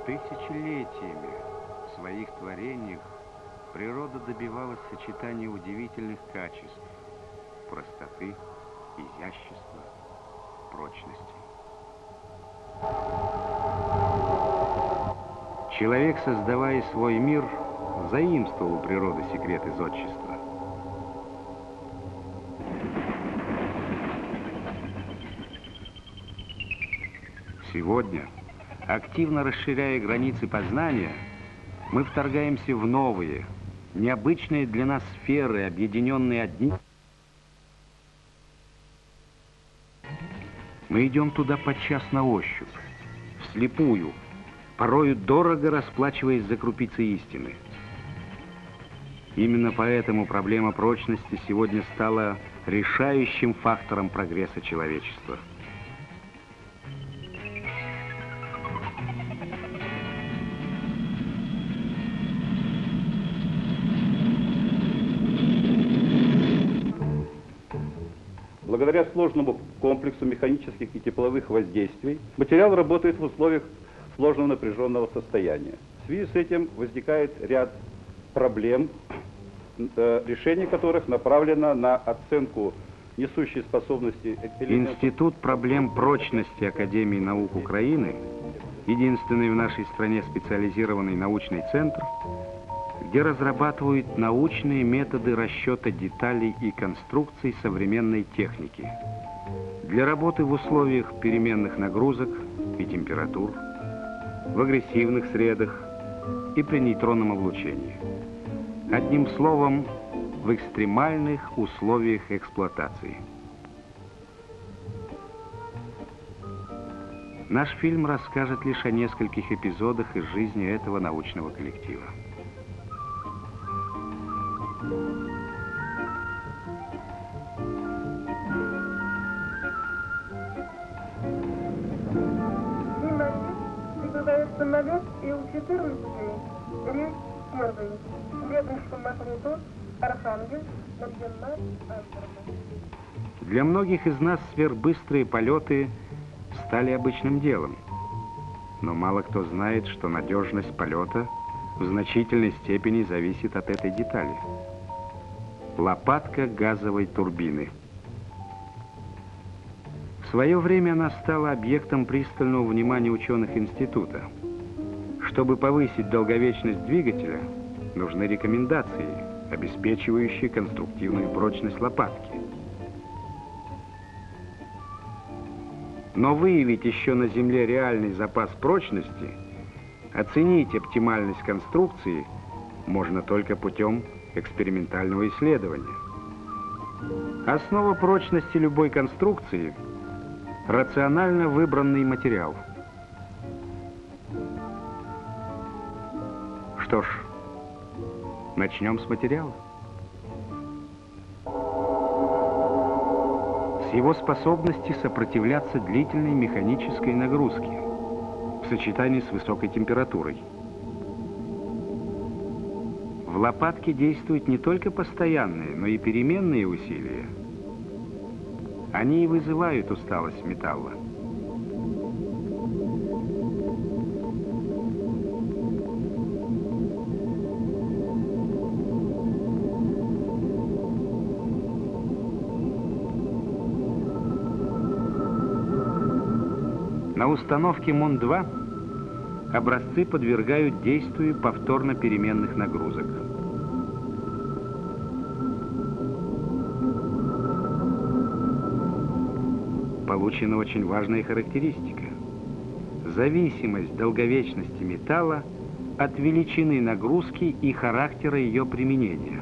Тысячелетиями в своих творениях природа добивалась сочетания удивительных качеств: простоты, изящества, прочности. Человек, создавая свой мир, заимствовал у природы секреты зодчества. Сегодня, активно расширяя границы познания, мы вторгаемся в новые, необычные для нас сферы, объединенные одним. Мы идем туда подчас на ощупь, вслепую, порою дорого расплачиваясь за крупицы истины. Именно поэтому проблема прочности сегодня стала решающим фактором прогресса человечества. Благодаря сложному комплексу механических и тепловых воздействий материал работает в условиях сложного напряженного состояния. В связи с этим возникает ряд проблем, решение которых направлено на оценку несущей способности элементов. Институт проблем прочности Академии наук Украины, единственный в нашей стране специализированный научный центр, где разрабатывают научные методы расчета деталей и конструкций современной техники для работы в условиях переменных нагрузок и температур, в агрессивных средах и при нейтронном облучении. Одним словом, в экстремальных условиях эксплуатации. Наш фильм расскажет лишь о нескольких эпизодах из жизни этого научного коллектива. Прибывает самолет Ил-14, рейс 1, ведомство магнитуд, Архангельск, Нарьян-Мар, Андерна. Для многих из нас сверхбыстрые полеты стали обычным делом. Но мало кто знает, что надежность полета в значительной степени зависит от этой детали. Лопатка газовой турбины. В свое время она стала объектом пристального внимания ученых института. Чтобы повысить долговечность двигателя, нужны рекомендации, обеспечивающие конструктивную прочность лопатки. Но выявить еще на Земле реальный запас прочности, оценить оптимальность конструкции можно только путем экспериментального исследования. Основа прочности любой конструкции – рационально выбранный материал. Что ж, начнем с материала. С его способности сопротивляться длительной механической нагрузке в сочетании с высокой температурой. В лопатке действуют не только постоянные, но и переменные усилия. Они и вызывают усталость металла. На установке МОН-2 образцы подвергают действию повторно переменных нагрузок. Получена очень важная характеристика. Зависимость долговечности металла от величины нагрузки и характера ее применения.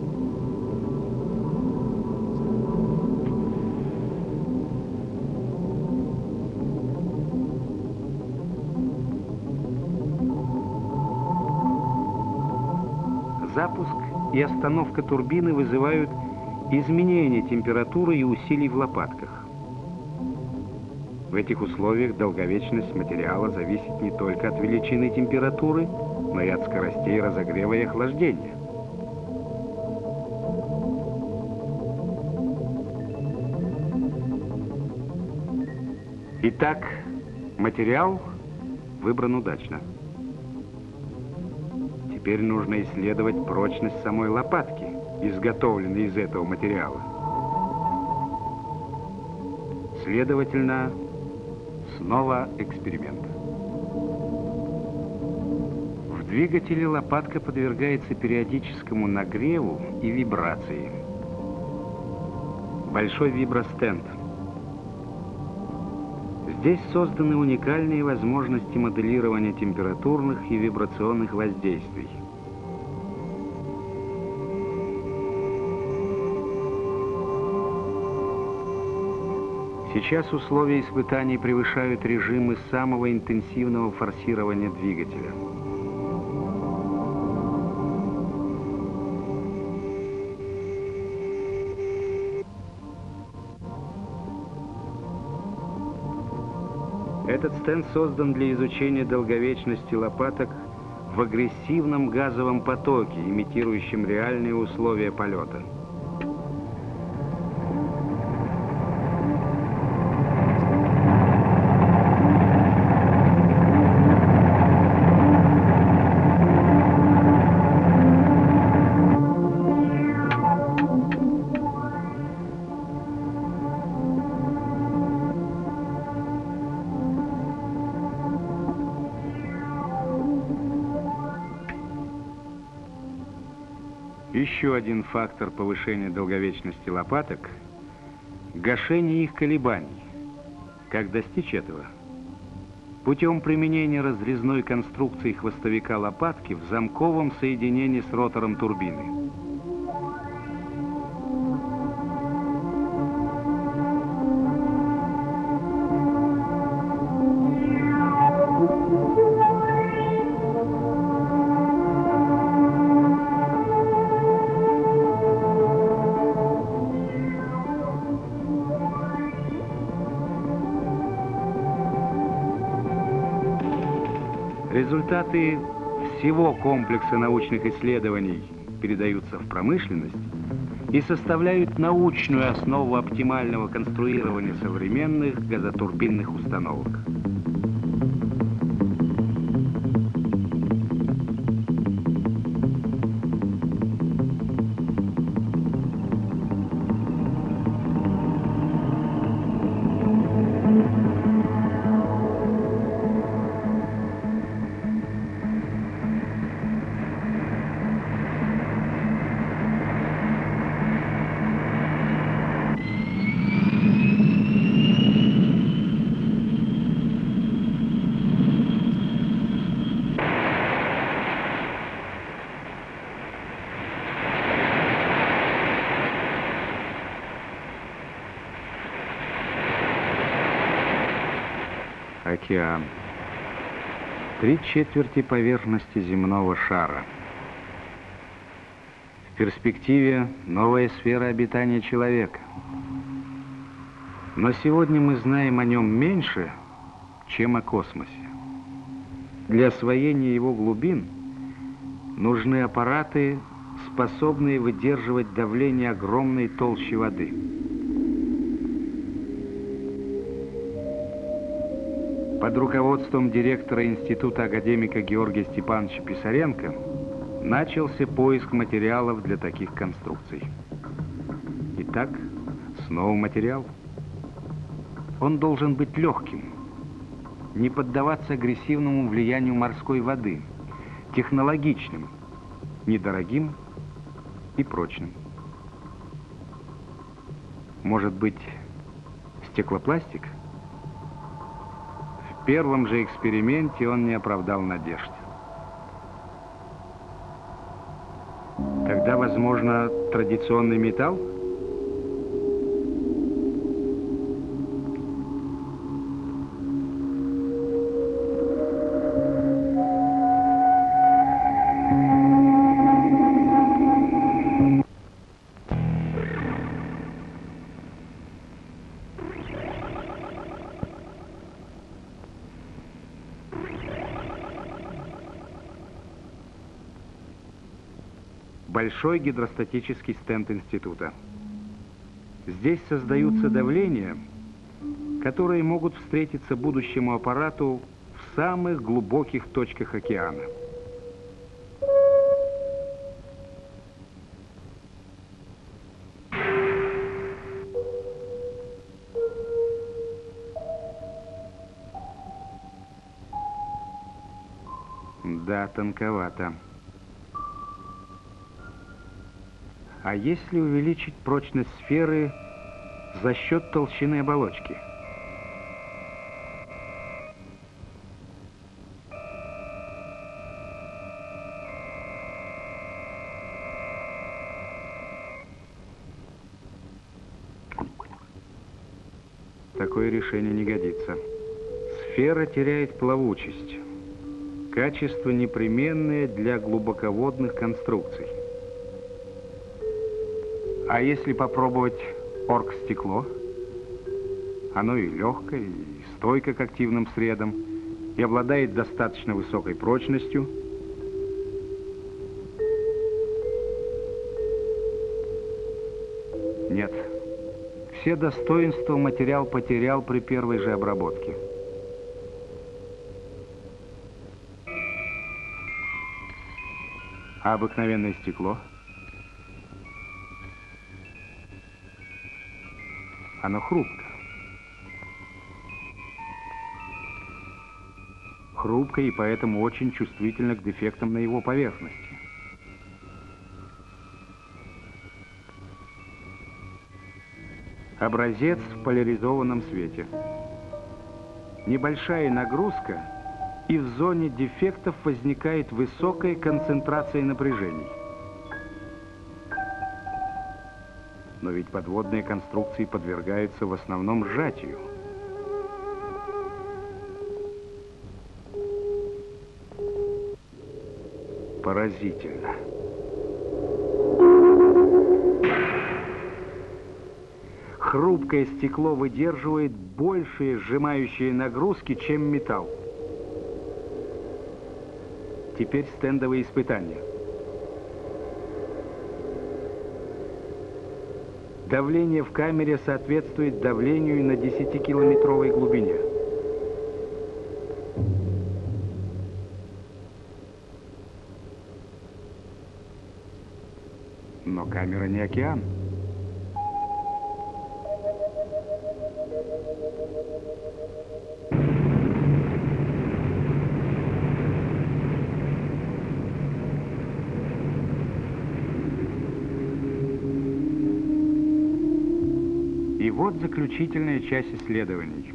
Запуск и остановка турбины вызывают изменение температуры и усилий в лопатках. В этих условиях долговечность материала зависит не только от величины температуры, но и от скоростей разогрева и охлаждения. Итак, материал выбран удачно. Теперь нужно исследовать прочность самой лопатки, изготовленной из этого материала. Следовательно, снова эксперимент. В двигателе лопатка подвергается периодическому нагреву и вибрации. Большой вибростенд. Здесь созданы уникальные возможности моделирования температурных и вибрационных воздействий. Сейчас условия испытаний превышают режимы самого интенсивного форсирования двигателя. Этот стенд создан для изучения долговечности лопаток в агрессивном газовом потоке, имитирующем реальные условия полета. Еще один фактор повышения долговечности лопаток – гашение их колебаний. Как достичь этого? Путем применения разрезной конструкции хвостовика лопатки в замковом соединении с ротором турбины. Результаты всего комплекса научных исследований передаются в промышленность и составляют научную основу оптимального конструирования современных газотурбинных установок. Океан. 3/4 поверхности земного шара. В перспективе новая сфера обитания человека. Но сегодня мы знаем о нем меньше, чем о космосе. Для освоения его глубин нужны аппараты, способные выдерживать давление огромной толщи воды. Под руководством директора института академика Георгия Степановича Писаренко начался поиск материалов для таких конструкций. Итак, снова материал. Он должен быть легким, не поддаваться агрессивному влиянию морской воды, технологичным, недорогим и прочным. Может быть, стеклопластик? В первом же эксперименте он не оправдал надежд. Тогда, возможно, традиционный металл? Большой гидростатический стенд института. Здесь создаются давления, которые могут встретиться будущему аппарату в самых глубоких точках океана. Да, тонковато. А если увеличить прочность сферы за счет толщины оболочки? Такое решение не годится. Сфера теряет плавучесть. Качество непременное для глубоководных конструкций. А если попробовать оргстекло? Оно и легкое, и стойко к активным средам, и обладает достаточно высокой прочностью. Нет. Все достоинства материал потерял при первой же обработке. А обыкновенное стекло? Оно хрупко. Хрупко и поэтому очень чувствительно к дефектам на его поверхности. Образец в поляризованном свете. Небольшая нагрузка, и в зоне дефектов возникает высокая концентрация напряжений. Но ведь подводные конструкции подвергаются в основном сжатию. Поразительно. Хрупкое стекло выдерживает большие сжимающие нагрузки, чем металл. Теперь стендовые испытания. Давление в камере соответствует давлению на 10-километровой глубине. Но камера не океан. И вот заключительная часть исследований.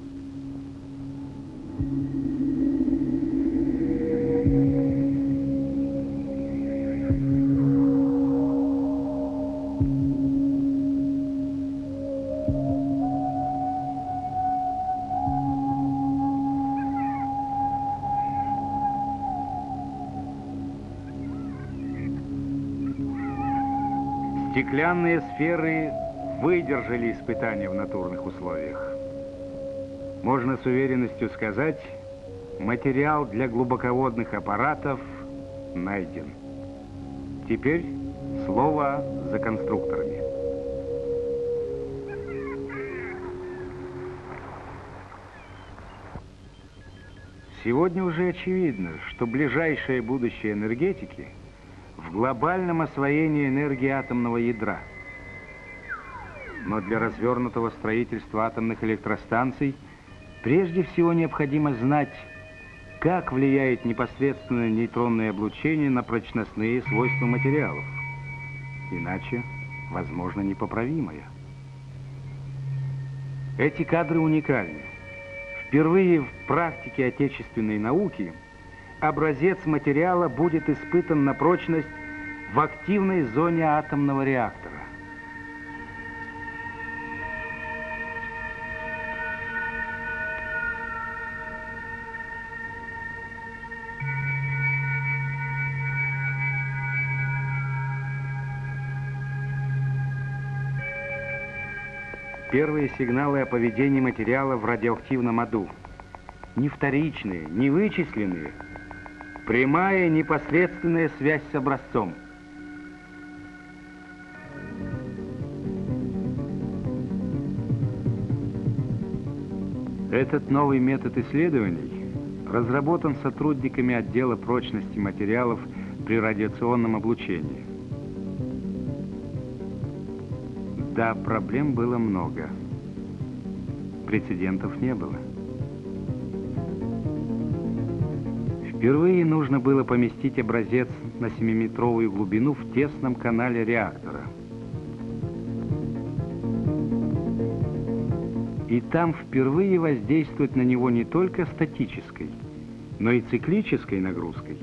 Стеклянные сферы выдержали испытания в натурных условиях. Можно с уверенностью сказать, материал для глубоководных аппаратов найден. Теперь слово за конструкторами. Сегодня уже очевидно, что ближайшее будущее энергетики в глобальном освоении энергии атомного ядра. Но для развернутого строительства атомных электростанций прежде всего необходимо знать, как влияет непосредственное нейтронное облучение на прочностные свойства материалов. Иначе возможно непоправимое. Эти кадры уникальны. Впервые в практике отечественной науки образец материала будет испытан на прочность в активной зоне атомного реактора. Первые сигналы о поведении материала в радиоактивном аду. Не вторичные, не вычисленные. Прямая непосредственная связь с образцом. Этот новый метод исследований разработан сотрудниками отдела прочности материалов при радиационном облучении. Да, проблем было много. Прецедентов не было. Впервые нужно было поместить образец на 7-метровую глубину в тесном канале реактора. И там впервые воздействовать на него не только статической, но и циклической нагрузкой.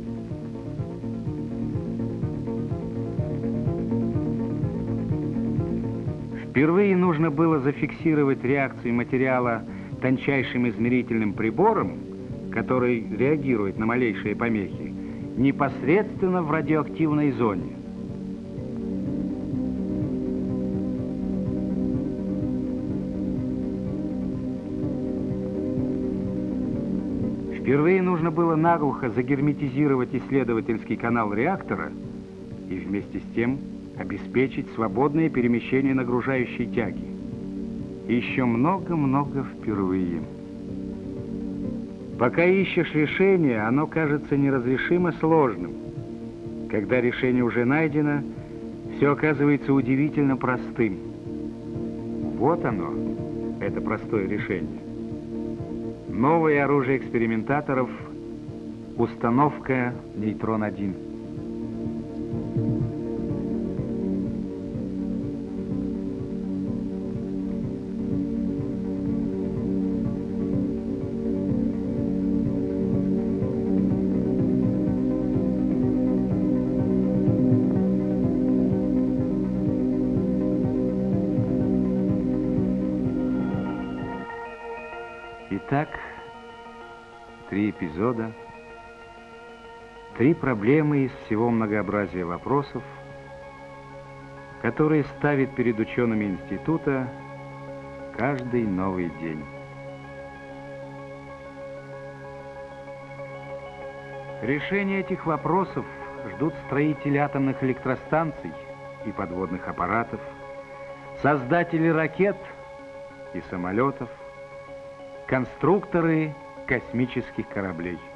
Впервые нужно было зафиксировать реакцию материала тончайшим измерительным прибором, который реагирует на малейшие помехи, непосредственно в радиоактивной зоне. Впервые нужно было наглухо загерметизировать исследовательский канал реактора и вместе с тем обеспечить свободное перемещение нагружающей тяги. И еще много-много впервые. Пока ищешь решение, оно кажется неразрешимо сложным. Когда решение уже найдено, все оказывается удивительно простым. Вот оно, это простое решение. Новое оружие экспериментаторов — установка «Нейтрон-1». Итак, 3 эпизода, 3 проблемы из всего многообразия вопросов, которые ставит перед учеными института каждый новый день. Решение этих вопросов ждут строители атомных электростанций и подводных аппаратов, создатели ракет и самолетов, конструкторы космических кораблей.